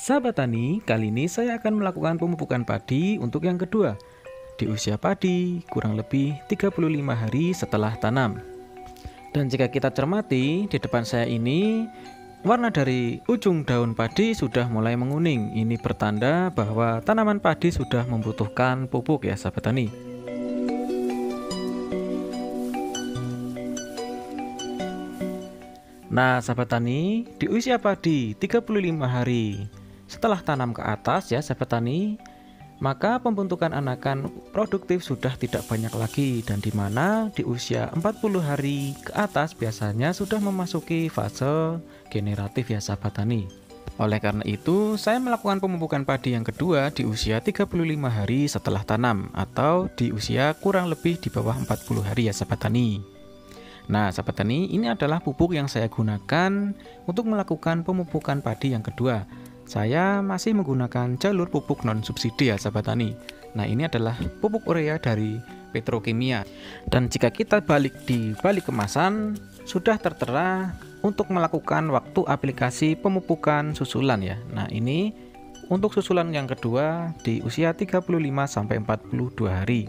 Sahabat tani, kali ini saya akan melakukan pemupukan padi untuk yang kedua di usia padi kurang lebih 35 hari setelah tanam. Dan jika kita cermati di depan saya ini, warna dari ujung daun padi sudah mulai menguning. Ini pertanda bahwa tanaman padi sudah membutuhkan pupuk ya sahabat tani. Nah sahabat tani, di usia padi 35 hari setelah tanam ke atas ya sahabat tani, maka pembentukan anakan produktif sudah tidak banyak lagi, dan dimana di usia 40 hari ke atas biasanya sudah memasuki fase generatif ya sahabat tani. Oleh karena itu saya melakukan pemupukan padi yang kedua di usia 35 hari setelah tanam, atau di usia kurang lebih di bawah 40 hari ya sahabat tani. Nah sahabat tani, ini adalah pupuk yang saya gunakan untuk melakukan pemupukan padi yang kedua. Saya masih menggunakan jalur pupuk non subsidi ya sahabat tani. Nah ini adalah pupuk urea dari Petrokimia. Dan jika kita di balik kemasan sudah tertera untuk melakukan waktu aplikasi pemupukan susulan ya. Nah ini untuk susulan yang kedua di usia 35-42 hari.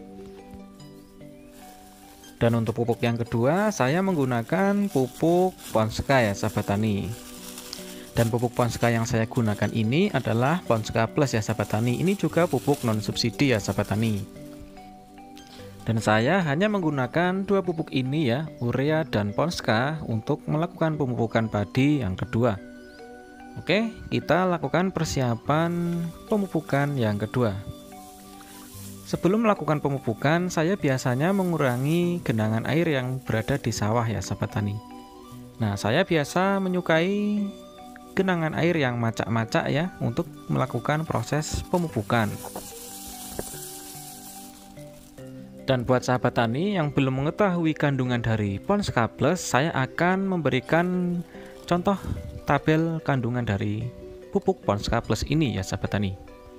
Dan untuk pupuk yang kedua saya menggunakan pupuk Ponska ya sahabat tani. Dan pupuk Ponska yang saya gunakan ini adalah Ponska Plus ya sahabat tani. Ini juga pupuk non subsidi ya sahabat tani. Dan saya hanya menggunakan dua pupuk ini ya, urea dan Ponska, untuk melakukan pemupukan padi yang kedua. Oke, kita lakukan persiapan pemupukan yang kedua. Sebelum melakukan pemupukan, saya biasanya mengurangi genangan air yang berada di sawah ya sahabat tani. Nah, saya biasa menyukai genangan air yang macak-macak ya untuk melakukan proses pemupukan. Dan buat sahabat tani yang belum mengetahui kandungan dari Ponska Plus, saya akan memberikan contoh tabel kandungan dari pupuk Ponska Plus ini ya sahabat tani.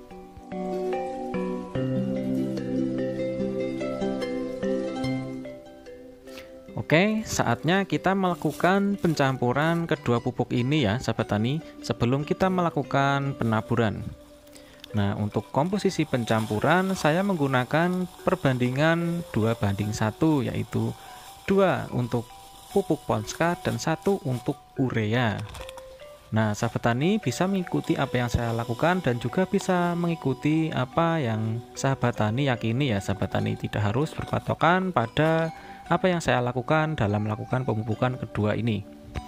Oke, saatnya kita melakukan pencampuran kedua pupuk ini ya sahabat tani, sebelum kita melakukan penaburan. Nah untuk komposisi pencampuran saya menggunakan perbandingan 2:1, yaitu 2 untuk pupuk Ponska dan 1 untuk urea. Nah sahabat tani bisa mengikuti apa yang saya lakukan dan juga bisa mengikuti apa yang sahabat tani yakini ya sahabat tani, tidak harus berpatokan pada apa yang saya lakukan dalam melakukan pemupukan kedua ini.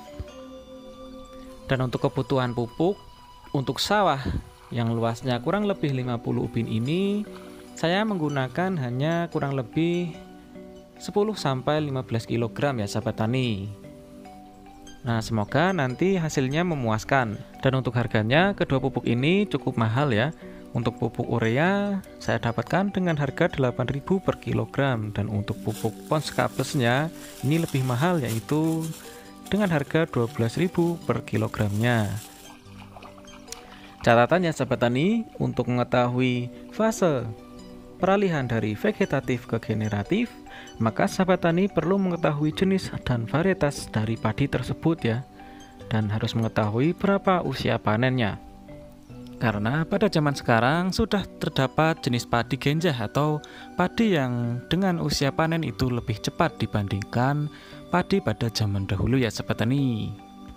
Dan untuk kebutuhan pupuk untuk sawah yang luasnya kurang lebih 50 ubin ini, saya menggunakan hanya kurang lebih 10-15 kg ya sahabat tani. Nah semoga nanti hasilnya memuaskan. Dan untuk harganya kedua pupuk ini cukup mahal ya. Untuk pupuk urea saya dapatkan dengan harga 8.000 per kilogram, dan untuk pupuk Ponska Plusnya ini lebih mahal, yaitu dengan harga 12.000 per kilogramnya. Catatannya sahabat tani, untuk mengetahui fase peralihan dari vegetatif ke generatif, maka sahabat tani perlu mengetahui jenis dan varietas dari padi tersebut ya, dan harus mengetahui berapa usia panennya. Karena pada zaman sekarang sudah terdapat jenis padi genjah atau padi yang dengan usia panen itu lebih cepat dibandingkan padi pada zaman dahulu ya sahabat tani.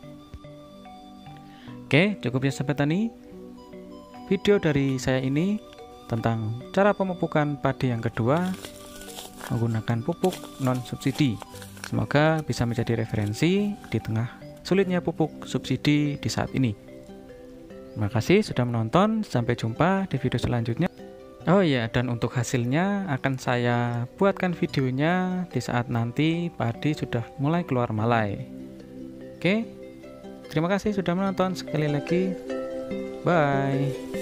Oke, cukup ya sahabat tani. Video dari saya ini tentang cara pemupukan padi yang kedua menggunakan pupuk non subsidi. Semoga bisa menjadi referensi di tengah sulitnya pupuk subsidi di saat ini. Terima kasih sudah menonton, sampai jumpa di video selanjutnya. Oh iya, dan untuk hasilnya akan saya buatkan videonya di saat nanti padi sudah mulai keluar malai. Oke, terima kasih sudah menonton sekali lagi. Bye.